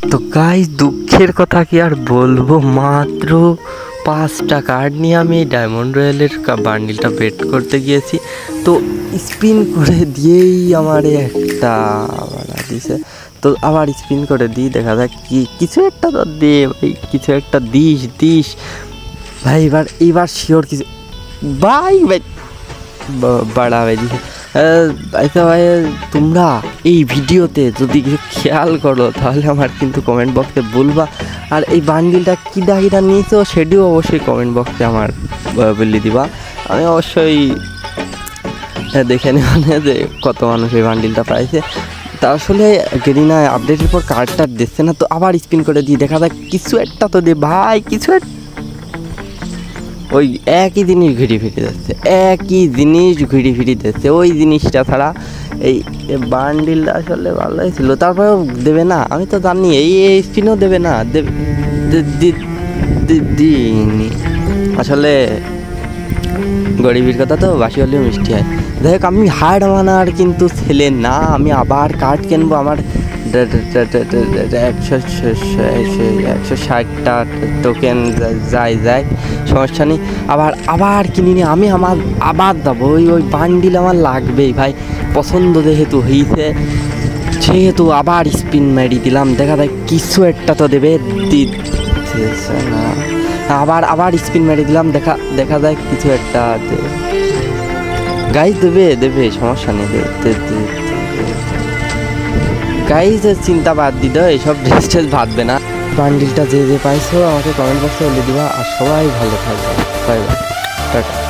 তো গাইস দুঃখের কথা কি আর বলবো, মাত্র 5টা কার্ড নিয়ে আমি ডায়মন্ড রয়্যালের বান্ডিলটা বেট করতে গিয়েছি। তো স্পিন করে দিয়েই আমার একটা দিছে, তো আবার স্পিন করে দিই, দেখা যাক কি কিছু একটা তো দে ভাই, কিছু একটা দিস ভাই। এইবার শিওর কিছু ভাই বাড়া ভাই দিছে। আচ্ছা ভাই, তোমরা এই ভিডিওতে যদি কিছু খেয়াল করো তাহলে আমার কিন্তু কমেন্ট বক্সে বলবা, আর এই বান্ডিলটা কিডা নিয়েছো সেটিও অবশ্যই কমেন্ট বক্সে আমার বলে দিবা। আমি অবশ্যই দেখে নেব যে কত মানুষ এই বান্ডিলটা পাইছে। তা আসলে গেরিনা আপডেটের পর কার্ডটা দিচ্ছে না, তো আবার স্পিন করে দিই, দেখা যাক কিছু একটা তো দে ভাই, কিছু একটা। ওই একই জিনিস ঘুরে ফিরে যাচ্ছে, ওই জিনিসটা ছাড়া এই বান্ডিলটা আসলে ভালোই ছিল, তারপরেও দেবে না। আমি তো জানি এই স্পিনও দেবে না, দিইনি। আসলে গরিবের কথা তো বাসি হলেও মিষ্টি হয়। যাই হোক, আমি হার মানার কিন্তু ছেলে না, আমি আবার কার্ড কিনবো। আমার 160টা টোকেন যায় সমস্যা নেই, আবার কিনিনি আমি। আমার আবার যাবো, ওই বান্ডিল আমার লাগবেই ভাই, পছন্দ যেহেতু হয়েছে সেহেতু আবার স্পিন মেরি দিলাম, দেখা যায় কিছু একটা তো দেবে, দিচ্ছে না। আবার স্পিন মেরে দিলাম, দেখা যায় কিছু একটা গাইজ দেবে সমস্যা নেই, গাইজ চিন্তা বাদ দিল, এইসব ড্রেস ভাববে না। বান্ডিলটা যে পাইছো আমাকে কমেন্ট বক্সে বলে দিবা, আর সবাই ভালো থাকবে। Bye bye, tata.